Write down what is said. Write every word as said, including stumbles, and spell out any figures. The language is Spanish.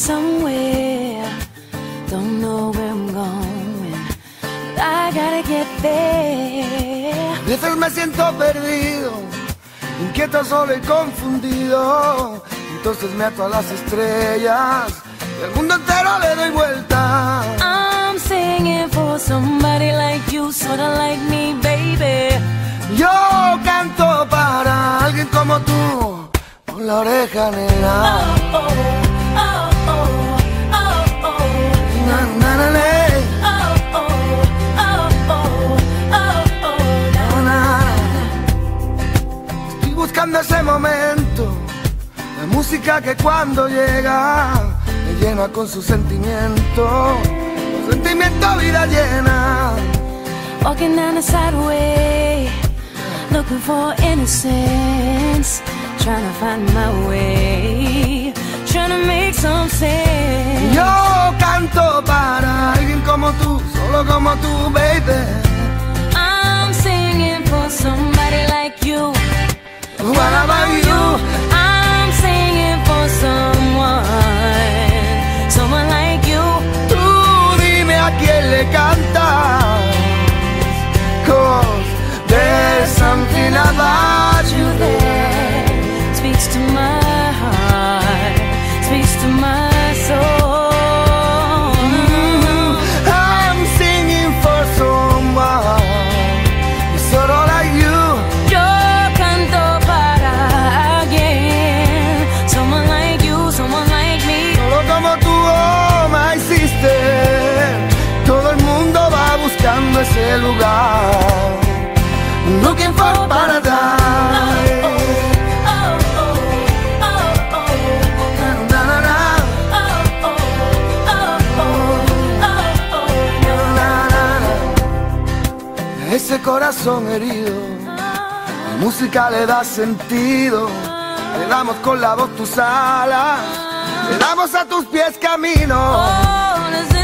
somewhere. Don't know where I'm going, but I gotta get there. A veces me siento perdido, inquieto, solo y confundido. Entonces me ato a las estrellas y al mundo entero le doy vuelta. I'm singing for somebody like you, sorta like me, baby. Yo canto para alguien como tú, con la oreja negra. Oh, oh, oh, oh, oh, oh. Na, na, na, na. Oh, oh, oh, oh, oh, oh, Na, na. Estoy buscando ese momento, la música que cuando llega me llena con su sentimiento, su sentimiento vida llena. Walking down the sideway, looking for innocence, trying to find my way, trying to make some sense. Yo canto para alguien como tú, solo como tú, baby. I'm singing for somebody like you. What about you? I'm singing for someone, someone like you. Tú dime a quién le cantas, 'cause there's something about you there. Speaks to my heart, speaks to my soul. Mm, I'm singing for someone, solo like you. Yo canto para alguien, someone like you, someone like me. Solo como tú, oh my sister. Todo el mundo va buscando ese lugar, looking for paradise. Oh, oh, oh, oh, oh. Na, na, na. Oh, oh, oh, oh, oh, Na, na, na. Ese corazón herido, la música le da sentido. Le damos con la voz tus alas, le damos a tus pies camino. oh, oh,